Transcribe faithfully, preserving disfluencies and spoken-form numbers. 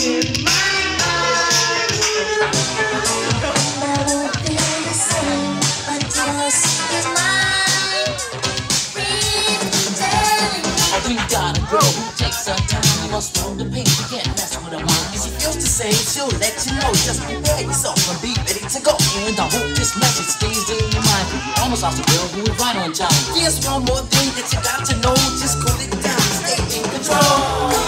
in my mind. I won't feel the same until I see you mine. Breathe, telling me. Oh, we got a girl who takes her time. Must know the pain, you can't mess with her mind. If she feels the same, she'll let you know. Just prepare yourself and be ready to go. And I hope this message stays in your mind. You almost lost a girl who was right on time. Here's one more thing that you got to know. Just cool it down, stay in control.